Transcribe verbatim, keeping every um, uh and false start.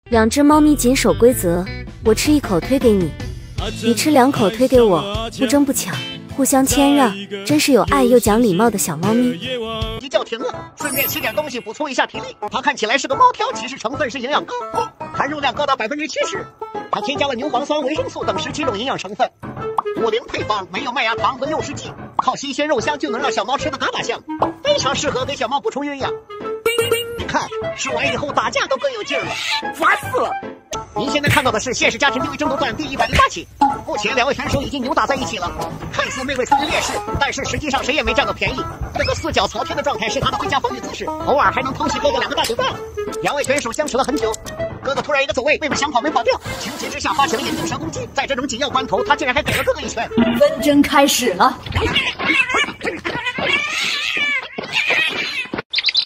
两只猫咪谨守规则，我吃一口推给你，你吃两口推给我，不争不抢，互相谦让，真是有爱又讲礼貌的小猫咪。 一觉停了，顺便吃点东西补充一下体力。它看起来是个猫条，其实成分是营养高，含肉量高达百分之七十。它添加了牛磺酸、维生素等十七种营养成分，五零配方，没有麦芽糖和诱食剂，靠新鲜肉香就能让小猫吃得嘎嘎香，非常适合给小猫补充营养。你看，吃完以后打架都更有劲儿了，烦死了！您现在看到的是现实家庭地位争夺战第一百零八期，目前两位选手已经扭打在一起了，看似妹妹处于劣势，但是实际上谁也没占到便宜。这个四脚朝天的状态是他的最佳防御姿势，偶尔还能偷袭哥哥两个大嘴巴。两位选手相处了很久，哥哥突然一个走位，妹妹想跑没跑掉，情急之下发起了眼镜蛇攻击，在这种紧要关头，他竟然还给了哥哥一拳。 纷争开始了。